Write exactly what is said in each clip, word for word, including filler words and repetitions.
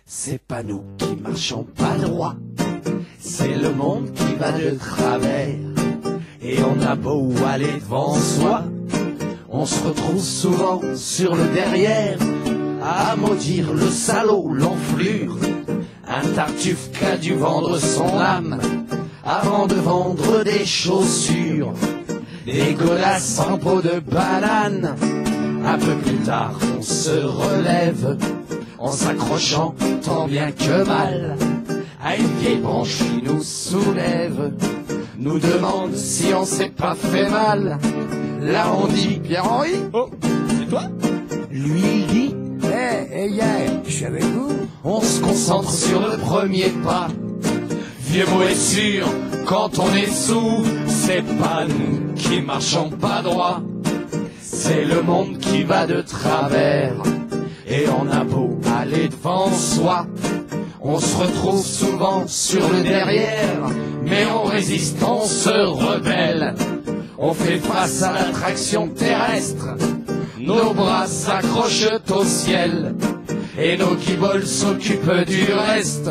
c'est pas nous qui marchons pas droit, c'est le monde qui va de travers. Et on a beau aller devant soi, on se retrouve souvent sur le derrière, à maudire le salaud, l'enflure, un tartuffe qui a dû vendre son âme avant de vendre des chaussures, des godasses en peau de banane. Un peu plus tard, on se relève en s'accrochant tant bien que mal à une vieille branche qui nous soulève, nous demande si on s'est pas fait mal. Là on dit Pierre-Henri. Oh, c'est toi? Lui il dit Eh, hey, hey, yeah, je suis avec vous. On se concentre sur le premier pas. Vieux mot est sûr, quand on est sous, c'est pas nous qui marchons pas droit, c'est le monde qui va de travers. Et on a beau aller devant soi, on se retrouve souvent sur le derrière, mais on résiste, on se rebelle, on fait face à l'attraction terrestre, nos bras s'accrochent au ciel, et nos guiboles s'occupent du reste.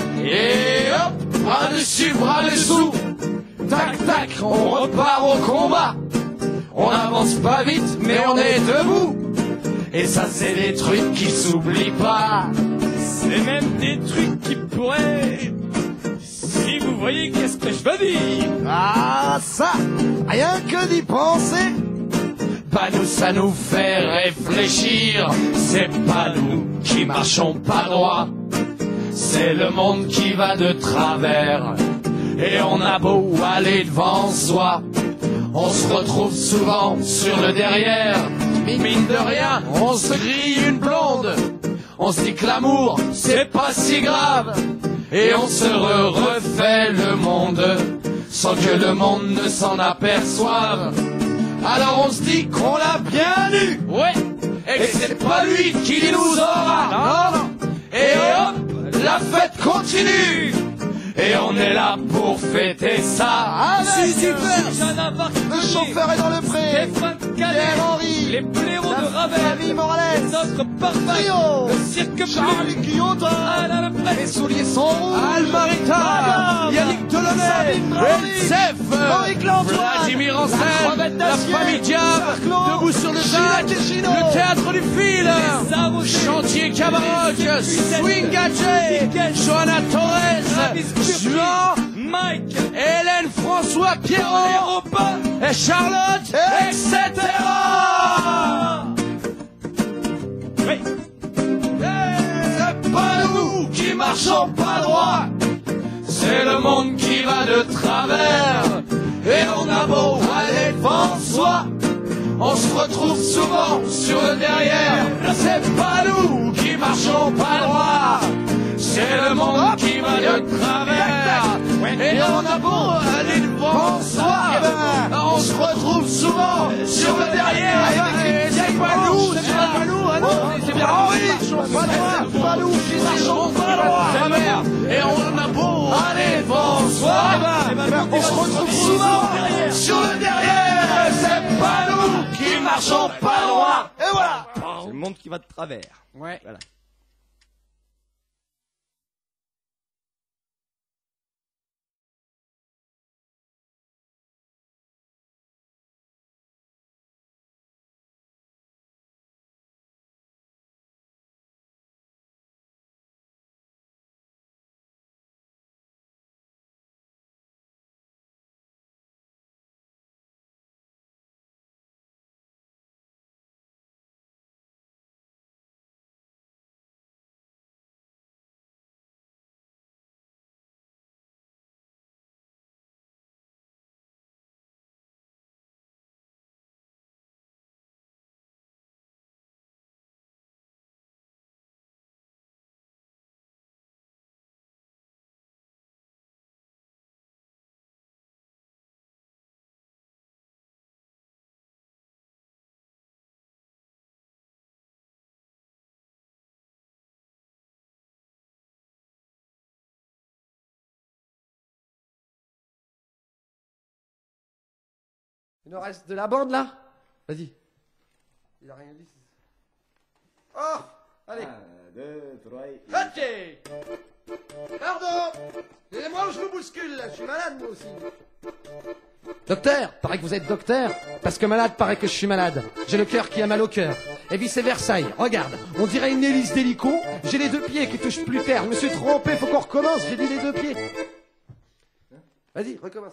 Et hop, bras dessus, bras dessous, tac tac, on repart au combat. On avance pas vite, mais on est debout. Et ça c'est des trucs qui s'oublient pas. C'est même des trucs qui pourraient... Si vous voyez qu'est-ce que je veux dire. Ah ça, rien que d'y penser. Bah nous ça nous fait réfléchir. C'est pas nous qui marchons pas droit, c'est le monde qui va de travers. Et on a beau aller devant soi, on se retrouve souvent sur le derrière. Mine de rien, on se grille une blonde, on se dit que l'amour c'est pas si grave, et on se re refait le monde sans que le monde ne s'en aperçoive. Alors on se dit qu'on l'a bien eu, ouais, et que c'est pas lui qui nous aura, non, non. Et hop, la fête continue, et on est là pour fêter ça. Avec Jeanne Arc, le chauffeur est dans le pré, Stéphane Canet, Pierre-Henri, les blaireaux la de Ravel, famille Morales, notre parfum, Trio, le cirque Charlie bleu, Guillotin, Alain Leprêtre, les souliers sont rouges, Almarita, Madame, Yannick Delaunay, Sabine Browning, Elsef, Loïc Lantoine, Vladimir la Ancel, crevette la d'acier, famille Diable, Sarclo, debout sur le Gina Dac, Keshino, le théâtre du fil, arrosés, Chantier Cabaroc, les Swing Gadget, Johanna Torres, Travis Burkey, Jean, Mike, Hélène François les Pierrot, repas, et Charlotte, et cetera. oui, C'est pas nous qui marchons pas droit, c'est le monde qui va de travers. Et on a beau aller devant soi, on se retrouve souvent sur le derrière. C'est pas nous qui marchons pas droit, c'est le monde qui va de travers. Et on a beau aller devant soi, on se retrouve souvent sur le derrière. Et c'est pas nous, c'est pas nous, ah non, c'est bien Henri. C'est pas nous qui marchons pas droit, c'est merde. Et on a beau aller devant soi, on se retrouve souvent sur le derrière. C'est pas nous qui marchons pas droit. Et voilà. c'est le monde qui va de travers. Ouais. Voilà. Il nous reste de la bande là. Vas-y. Il a rien dit. Oh, Allez. Un, deux, trois, et... Ok. Pardon. Excusez-moi, je vous bouscule, là. Je suis malade, moi aussi. Docteur, paraît que vous êtes docteur. Parce que malade, paraît que je suis malade. J'ai le cœur qui a mal au cœur. Et vice Versailles, regarde, on dirait une hélice d'hélico. J'ai les deux pieds qui touchent plus terre. Je me suis trompé, faut qu'on recommence. J'ai dit les deux pieds. Vas-y, recommence.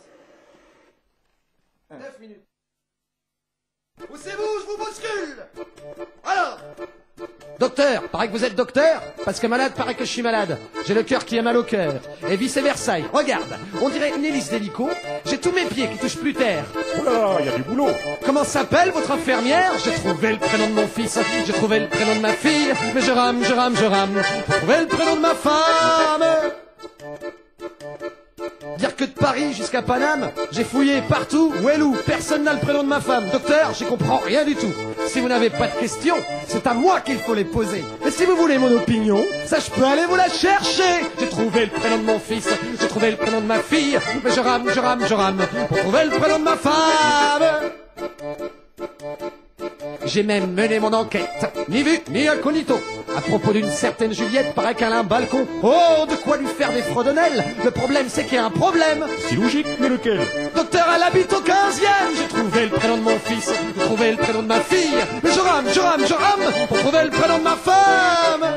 Neuf minutes. Poussez-vous, je vous bouscule. Alors. Docteur, paraît que vous êtes docteur. Parce que malade, paraît que je suis malade. J'ai le cœur qui a mal au cœur. Et vice Versailles, regarde, on dirait une hélice d'hélico. J'ai tous mes pieds qui touchent plus terre. Oh là, il y a du boulot. Comment s'appelle votre infirmière? J'ai trouvé le prénom de mon fils, j'ai trouvé le prénom de ma fille. Mais je rame, je rame, je rame pour trouver le prénom de ma femme. Dire que de Paris jusqu'à Paname, j'ai fouillé partout, où est où, personne n'a le prénom de ma femme. Docteur, j'y comprends rien du tout. Si vous n'avez pas de questions, c'est à moi qu'il faut les poser. Mais si vous voulez mon opinion, ça je peux aller vous la chercher. J'ai trouvé le prénom de mon fils, j'ai trouvé le prénom de ma fille. Mais je rame, je rame, je rame pour trouver le prénom de ma femme. J'ai même mené mon enquête, ni vu, ni incognito. À propos d'une certaine Juliette, paraît qu'elle a un balcon. Oh, de quoi lui faire des fredonnelles. Le problème, c'est qu'il y a un problème. C'est logique, mais lequel? Docteur, elle habite au quinzième. J'ai trouvé le prénom de mon fils, j'ai trouvé le prénom de ma fille. Mais je rame, je rame, je rame pour trouver le prénom de ma femme.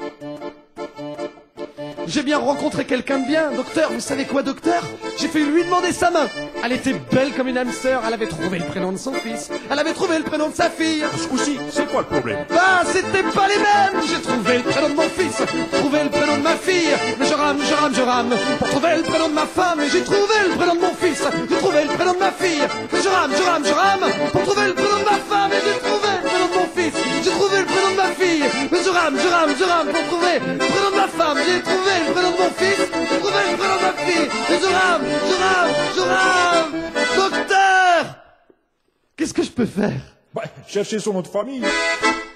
J'ai bien rencontré quelqu'un de bien. Docteur, vous savez quoi, docteur? J'ai fait lui demander sa main. Elle était belle comme une âme sœur. Elle avait trouvé le prénom de son fils. Elle avait trouvé le prénom de sa fille. Ce coup-ci, c'est quoi le problème? Bah, c'était pas les mêmes. J'ai trouvé le prénom de mon fils, j'ai trouvé le prénom de ma fille. Mais je rame, je rame, je rame pour trouver le prénom de ma femme. Et j'ai trouvé le prénom de mon fils, j'ai trouvé le prénom de ma fille. Mais je rame, je rame, je rame pour trouver le prénom de ma femme. Et j'ai trouvé le prénom de mon fils, j'ai trouvé le prénom de ma fille. Mais je rame, je rame, je rame pour trouver le prénom de ma femme. J'ai trouvé le prénom de mon fils, j'ai trouvé le prénom de ma fille. Mais je rame, je rame, je rame. Docteur, qu'est-ce que je peux faire? Bah, cherchez son nom de famille.